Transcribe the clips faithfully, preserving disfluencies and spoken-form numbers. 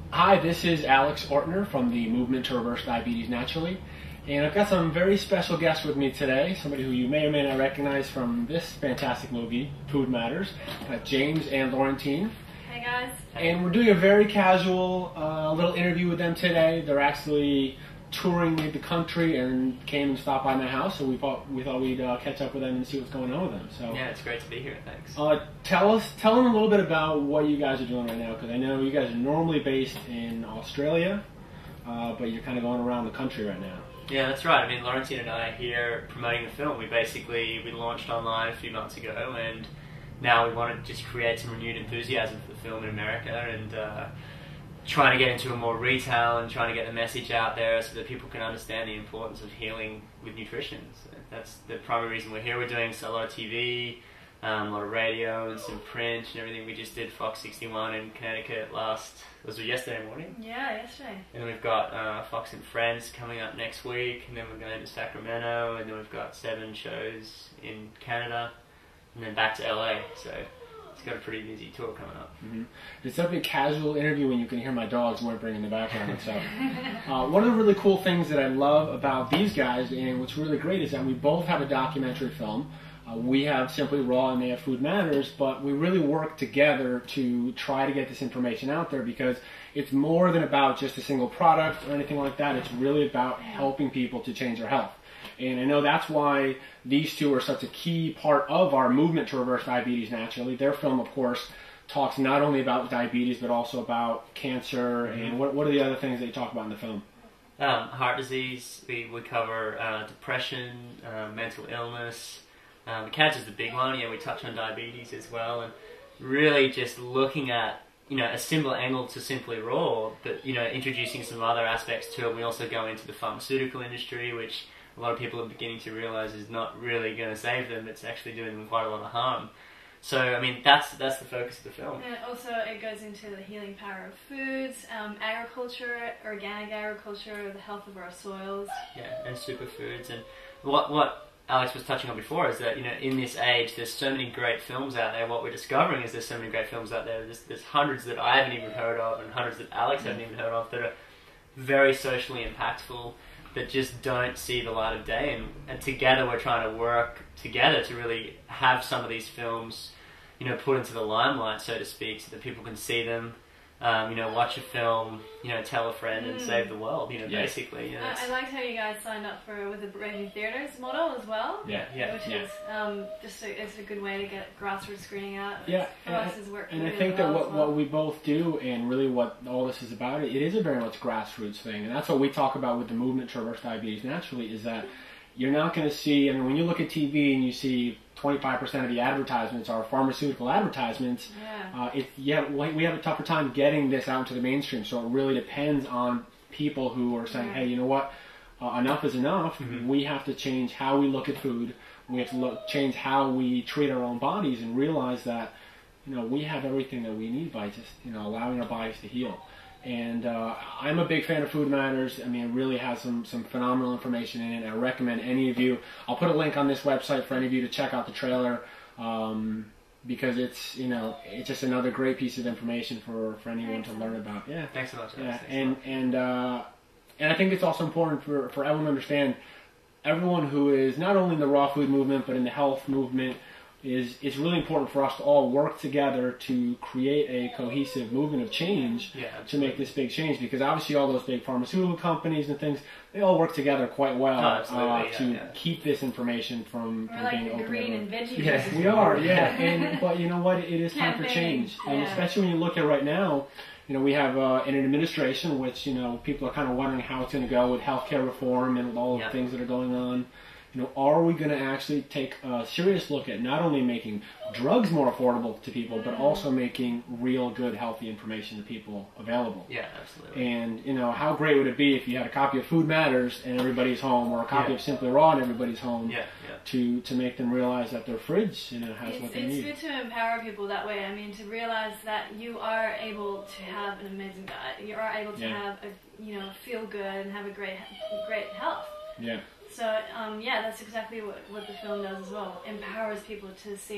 Hi, this is Alex Ortner from the Movement to Reverse Diabetes Naturally, and I've got some very special guests with me today, somebody who you may or may not recognize from this fantastic movie, Food Matters, uh, James and Laurentine. Hey guys. And we're doing a very casual uh, little interview with them today. They're actually touring the country and came and stopped by my house, so we thought we thought we'd uh, catch up with them and see what's going on with them. So yeah, it's great to be here. Thanks. Uh, tell us, tell them a little bit about what you guys are doing right now, because I know you guys are normally based in Australia, uh, but you're kind of going around the country right now. Yeah, that's right. I mean, Laurentine and I are here promoting the film. We basically we launched online a few months ago, and now we want to just create some renewed enthusiasm for the film in America and. Uh, trying to get into a more retail and trying to get the message out there so that people can understand the importance of healing with nutrition. So that's the primary reason we're here. We're doing a lot of T V, um, a lot of radio and some print and everything. We just did Fox sixty-one in Connecticut last, was it yesterday morning? Yeah, yesterday. And then we've got uh, Fox and Friends coming up next week, and then we're going to Sacramento, and then we've got seven shows in Canada, and then back to L A. So it's got a pretty busy tour coming up. Mm-hmm. It's definitely a casual interview when you can hear my dogs whimpering in the background and stuff. uh, one of the really cool things that I love about these guys, and what's really great, is that we both have a documentary film. Uh, we have Simply Raw and they have Food Matters, but we really work together to try to get this information out there, because it's more than about just a single product or anything like that. It's really about helping people to change their health. And I know that's why these two are such a key part of our movement to reverse diabetes naturally. Their film, of course, talks not only about diabetes, but also about cancer. Mm-hmm. And what, what are the other things that you talk about in the film? Um, heart disease, we, we cover uh, depression, uh, mental illness. Um, cancer is the big one. Yeah, we touch on diabetes as well. And really just looking at, you know, a similar angle to Simply Raw, but, you know, introducing some other aspects to it. We also go into the pharmaceutical industry, which a lot of people are beginning to realize is not really going to save them. It's actually doing them quite a lot of harm. So, I mean, that's that's the focus of the film. And also it goes into the healing power of foods, um, agriculture, organic agriculture, the health of our soils. Yeah, and superfoods. And what what Alex was touching on before is that, you know, in this age, there's so many great films out there. What we're discovering is there's so many great films out there. There's, there's hundreds that I haven't even heard of, and hundreds that Alex hasn't even heard of, that are very socially impactful, that just don't see the light of day, and, and together we're trying to work together to really have some of these films, you know, put into the limelight, so to speak, so that people can see them, um, you know, watch a film, you know, tell a friend and mm. save the world, you know, yeah. basically. You know, I, I liked how you guys signed up for with the Breaking Theaters model as well. Yeah, yeah, Which yeah. is um, just a, it's a good way to get grassroots screening out. Yeah, For us, has worked and really I think well that what, as well. what we both do, and really what all this is about, it is a very much grassroots thing, and that's what we talk about with the movement to reverse diabetes naturally, is that you're not going to see, I mean, when you look at T V and you see twenty-five percent of the advertisements are pharmaceutical advertisements, yeah. uh, it, yeah, we have a tougher time getting this out into the mainstream, so it really depends on people who are saying, yeah. hey, you know what, uh, enough is enough, mm-hmm. we have to change how we look at food, we have to look, change how we treat our own bodies, and realize that, you know, we have everything that we need by just, you know, allowing our bodies to heal. And uh, I'm a big fan of Food Matters. I mean, it really has some, some phenomenal information in it. I recommend any of you. I'll put a link on this website for any of you to check out the trailer, um, because it's, you know, it's just another great piece of information for, for anyone to learn about. Yeah. Thanks so much. Yeah, Thanks and and uh, and I think it's also important for for everyone to understand. Everyone who is not only in the raw food movement but in the health movement, is it's really important for us to all work together to create a cohesive movement of change yeah, to make this big change, because obviously all those big pharmaceutical companies and things, they all work together quite well oh, uh, yeah, to yeah. keep this information from, We're from like being the open. green and veggie. Yes, we are, yeah. And but you know what, it is time for Campaign. change, and Yeah. especially when you look at right now, you know, we have uh, an administration which, you know, people are kind of wondering how it's going to go with healthcare reform and with all yeah. the things that are going on. You know, are we going to actually take a serious look at not only making drugs more affordable to people, but also making real, good, healthy information to people available? Yeah, absolutely. And, you know, how great would it be if you had a copy of Food Matters in everybody's home, or a copy yeah. of Simply Raw in everybody's home, yeah, yeah. to to make them realize that their fridge, you know, has It's, what they it's need. good to empower people that way. I mean, to realize that you are able to have an amazing diet. You are able to Yeah. have a, you know, feel good and have a great, great health. Yeah. So, um, yeah, that's exactly what, what the film does as well. Empowers people to see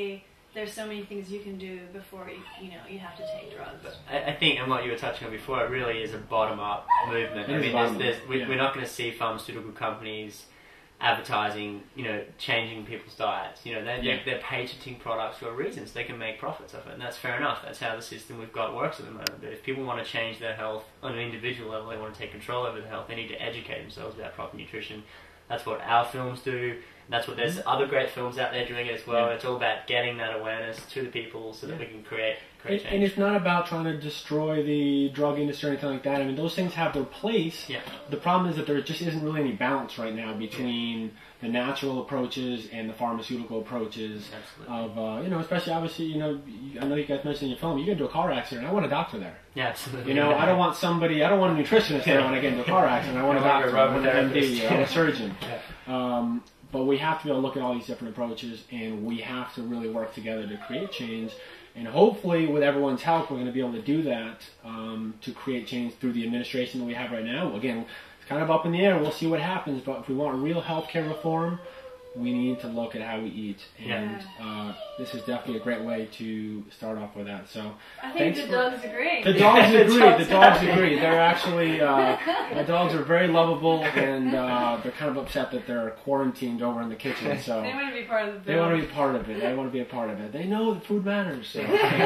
there's so many things you can do before you, you know, you have to take drugs. But I, I think, and what you were touching on before, it really is a bottom-up movement. It I is mean, bottom-up, there's, there's, we, yeah. we're not going to see pharmaceutical companies advertising, you know, changing people's diets. You know, they're, Yeah. they're, they're patenting products for a reason, so they can make profits of it, and that's fair enough. That's how the system we've got works at the moment. But if people want to change their health on an individual level, they want to take control over their health, they need to educate themselves about proper nutrition. That's what our films do. That's what there's other great films out there doing it as well. Yeah. It's all about getting that awareness to the people so that Yeah. we can create create And, change. and it's not about trying to destroy the drug industry or anything like that. I mean, those things have their place. Yeah. The problem is that there just isn't really any balance right now between the natural approaches and the pharmaceutical approaches. Absolutely. Of uh, you know, especially obviously, you know, you, I know you guys mentioned in your film, you get into a car accident. I want a doctor there. Yeah, absolutely. You know, I don't want somebody. I don't want a nutritionist there when I get into a car accident. I want a You want a doctor. I want an M D. aerotherapist. I want a surgeon. Yeah. Um, but we have to be able to look at all these different approaches, and we have to really work together to create change. And hopefully, with everyone's help, we're going to be able to do that um, to create change through the administration that we have right now. Again, it's kind of up in the air. We'll see what happens. But if we want real healthcare reform, we need to look at how we eat. And uh, this is definitely a great way to start off with that. So I think the for- dogs agree. The dogs Yeah, the agree. dogs The dogs agree. They're actually uh, the dogs are very lovable, and uh, they're kind of upset that they're quarantined over in the kitchen. So They want to be part of the they bill. want to be part of it. They want to be a part of it. They know that food matters. So,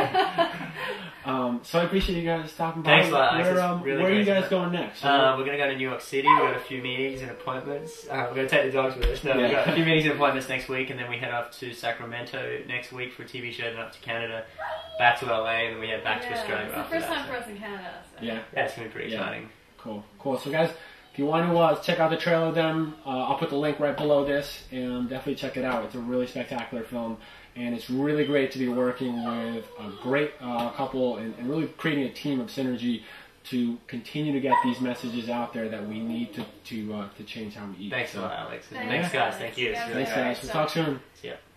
um, so I appreciate you guys stopping by. Thanks a lot, Alex. Where, It's um, really where are you great. guys going next? Uh, we're going to go to New York City. We've got a few meetings and appointments. Uh, we're going to take the dogs with us. No, we've Yeah. got a few meetings and appointments next week, and then we head off to Sacramento next week for a T V show, then up to Canada, back to L A, and then we head back to Yeah, Australia it's the after first that. time for us in Canada. So. yeah. Yeah, it's going to be pretty Yeah. exciting. Cool, cool. So guys, if you want to uh, check out the trailer of them, uh, I'll put the link right below this, and definitely check it out. It's a really spectacular film, and it's really great to be working with a great uh, couple and, and really creating a team of synergy to continue to get these messages out there that we need to to uh, to change how we eat. Thanks a So, lot, Alex. And Thanks, thanks, guys. Alex. Thank you. It's Yeah, really Thanks, great. guys. We'll talk soon. See ya.